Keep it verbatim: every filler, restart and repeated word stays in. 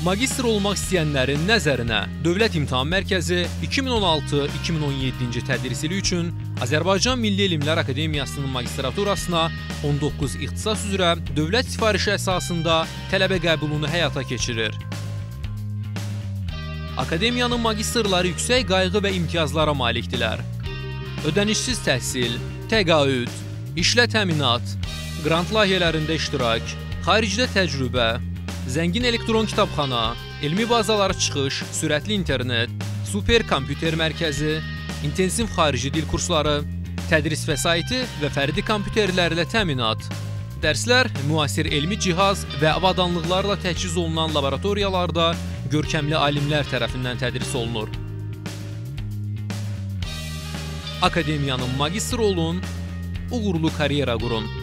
Magistr olmaq istəyənlərin nəzərinə Dövlət İmtahan Mərkəzi iki min on altı iki min on yeddinci tədris ili üçün Azərbaycan Milli Elmlər Akademiyasının magistraturasına on doqquz ixtisas üzrə dövlət sifarişi əsasında tələbə qəbulunu həyata keçirir. Akademiyanın magistrları yüksək qayğı və imtiyazlara malikdirlər. Ödənişsiz təhsil, təqaüd, işlə təminat, qrant layihələrində iştirak, xaricdə təcrübə, zəngin elektron kitabxana, elmi bazalara çıxış, sürətli internet, super kompüter mərkəzi, intensiv xarici dil kursları, tədris vəsaiti və fərdi kompüterlərlə təminat. Dərslər müasir elmi cihaz və avadanlıqlarla təchiz olunan laboratoriyalarda görkəmli alimlər tərəfindən tədris olunur. Akademiyanın magistr olun, uğurlu karyera qurun.